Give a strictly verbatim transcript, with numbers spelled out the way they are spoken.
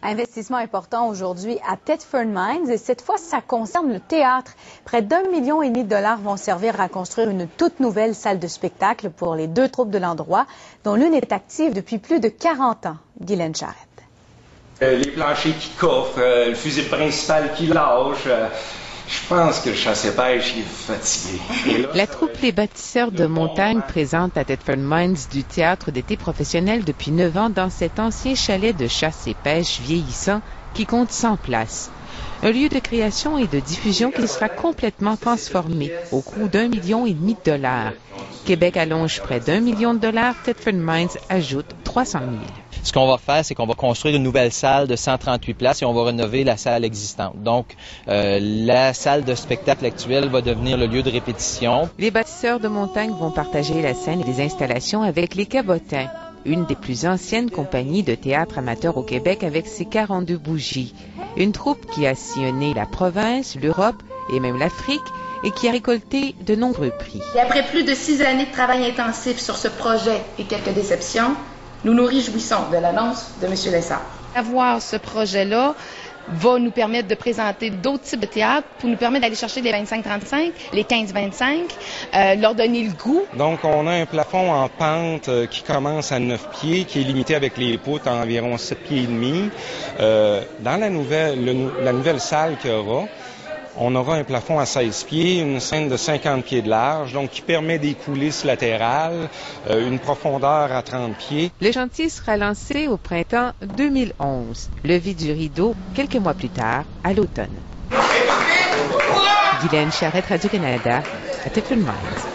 Investissement important aujourd'hui à Thetford Mines et cette fois, ça concerne le théâtre. Près d'un million et demi de dollars vont servir à construire une toute nouvelle salle de spectacle pour les deux troupes de l'endroit, dont l'une est active depuis plus de quarante ans. Guylaine Charette. Euh, les planchers qui coffrent, euh, le fusil principal qui lâche. Euh, je pense que le chasse-pêche est fatigué. Là, La troupe Les Bâtisseurs de montagne présente à Thetford Mines du théâtre d'été professionnel depuis neuf ans dans cet ancien chalet de chasse et pêche vieillissant qui compte cent places. Un lieu de création et de diffusion qui sera complètement transformé au coût d'un million et demi de dollars. Québec allonge près d'un million de dollars, Thetford Mines ajoute trois cent mille. Ce qu'on va faire, c'est qu'on va construire une nouvelle salle de cent trente-huit places et on va rénover la salle existante. Donc, euh, la salle de spectacle actuelle va devenir le lieu de répétition. Les Bâtisseurs de montagne vont partager la scène et les installations avec les Cabotins, une des plus anciennes compagnies de théâtre amateur au Québec avec ses quarante-deux bougies. Une troupe qui a sillonné la province, l'Europe et même l'Afrique et qui a récolté de nombreux prix. Et après plus de six années de travail intensif sur ce projet et quelques déceptions, nous nous réjouissons de l'annonce de M. Lessard. Avoir ce projet-là va nous permettre de présenter d'autres types de théâtre pour nous permettre d'aller chercher les vingt-cinq trente-cinq, les quinze vingt-cinq, euh, leur donner le goût. Donc, on a un plafond en pente euh, qui commence à neuf pieds, qui est limité avec les poutres à environ sept pieds et demi. Euh, dans la nouvelle, le, la nouvelle salle qu'il y aura, on aura un plafond à seize pieds, une scène de cinquante pieds de large, donc qui permet des coulisses latérales, euh, une profondeur à trente pieds. Le chantier sera lancé au printemps deux mille onze. Levée du rideau quelques mois plus tard, à l'automne. Guylaine Charette, Radio-Canada, à Thetford Mines.